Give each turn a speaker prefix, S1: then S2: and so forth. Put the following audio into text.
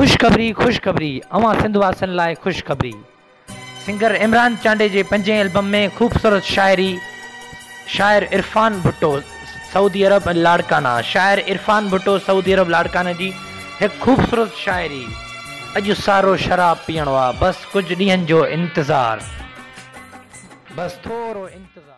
S1: ख़ुशख़बरी अवां सिंधवासियुनि लाइ ख़ुशख़बरी। सिंगर इमरान चांडे जे 5 एल्बम में ख़ूबसूरत शाइरी। शाइर इरफान भुट्टो सऊदी अरब लाड़काना। शाइर इरफान भुट्टो सऊदी अरब लाड़काने जी एक ख़ूबसूरत शाइरी। अॼु सारो शराब पीअणो आहे, बस कुछ ॾींहंनि जो इंतज़ार, बस थोरो इंतज़ार।